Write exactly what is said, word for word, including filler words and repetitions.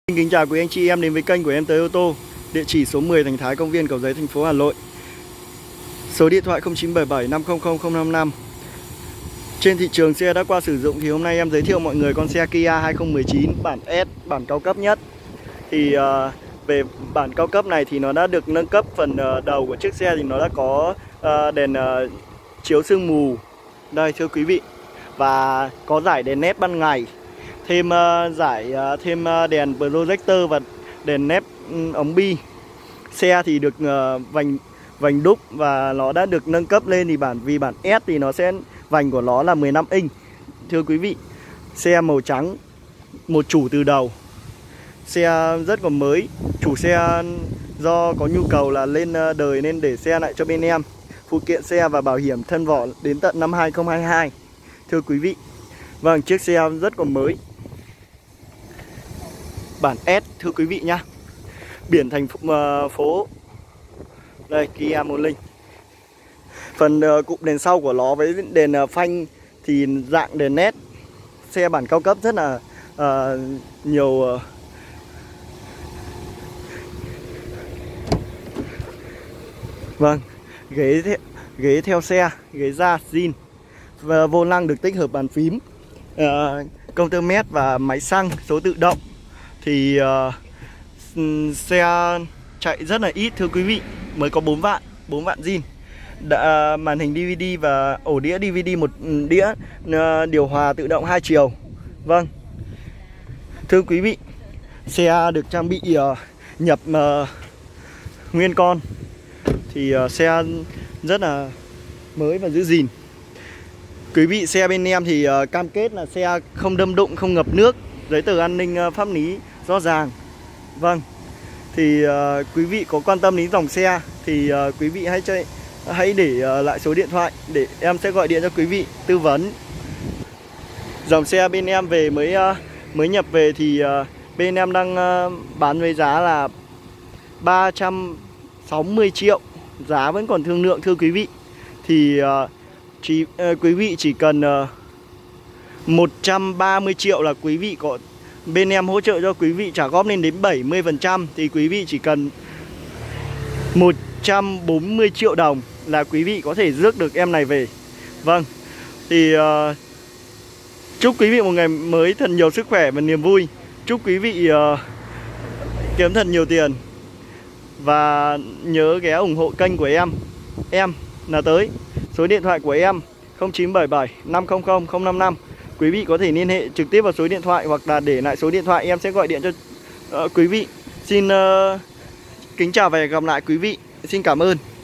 Xin kính chào quý anh chị em đến với kênh của Em Tới Ô Tô, địa chỉ số mười Thành Thái Công viên Cầu Giấy, thành phố Hà Nội. Số điện thoại không chín bảy bảy năm không không không năm năm. Trên thị trường xe đã qua sử dụng thì hôm nay em giới thiệu mọi người con xe Kia hai không một chín bản S, bản cao cấp nhất. Thì uh, về bản cao cấp này thì nó đã được nâng cấp phần uh, đầu của chiếc xe, thì nó đã có uh, đèn uh, chiếu sương mù đây thưa quý vị, và có giải đèn nét ban ngày, thêm uh, giải uh, thêm uh, đèn projector và đèn nét um, ống bi. Xe thì được uh, vành vành đúc và nó đã được nâng cấp lên, thì bản vì bản S thì nó sẽ vành của nó là mười lăm inch thưa quý vị. Xe màu trắng, một chủ từ đầu, xe rất còn mới. Chủ xe do có nhu cầu là lên đời nên để xe lại cho bên em. Phụ kiện xe và bảo hiểm thân vỏ đến tận năm hai không hai hai thưa quý vị. Vâng, chiếc xe rất còn mới, bản S thưa quý vị nhá. Biển thành phố đây, Kia một linh. Phần uh, cụm đèn sau của nó với đèn uh, phanh thì dạng đèn nét. Xe bản cao cấp rất là uh, nhiều uh, vâng, ghế the, ghế theo xe, ghế da zin, và vô lăng được tích hợp bàn phím, uh, công tơ mét và máy xăng số tự động. Thì uh, xe chạy rất là ít thưa quý vị, mới có bốn vạn, bốn vạn zin. Đã, màn hình đê vê đê và ổ đĩa đê vê đê một đĩa, uh, điều hòa tự động hai chiều. Vâng, thưa quý vị, xe được trang bị uh, nhập uh, nguyên con. Thì uh, xe rất là mới và giữ gìn. Quý vị, xe bên em thì uh, cam kết là xe không đâm đụng, không ngập nước, giấy tờ an ninh uh, pháp lý rõ ràng. Vâng, thì uh, quý vị có quan tâm đến dòng xe thì uh, quý vị hãy chơi, hãy để uh, lại số điện thoại để em sẽ gọi điện cho quý vị tư vấn. Dòng xe bên em về mới uh, mới nhập về thì uh, bên em đang uh, bán với giá là ba trăm sáu mươi triệu. Giá vẫn còn thương lượng thưa quý vị. Thì uh, chỉ, uh, quý vị chỉ cần uh, một trăm ba mươi triệu là quý vị có, bên em hỗ trợ cho quý vị trả góp lên đến bảy mươi phần trăm. Thì quý vị chỉ cần một trăm bốn mươi triệu đồng là quý vị có thể rước được em này về. Vâng, thì uh, chúc quý vị một ngày mới thật nhiều sức khỏe và niềm vui. Chúc quý vị uh, kiếm thật nhiều tiền. Và nhớ ghé ủng hộ kênh của em. Em là Tới. Số điện thoại của em không chín bảy bảy năm không không không năm năm. Quý vị có thể liên hệ trực tiếp vào số điện thoại, hoặc là để lại số điện thoại em sẽ gọi điện cho uh, quý vị. Xin uh, kính chào và hẹn gặp lại quý vị. Xin cảm ơn.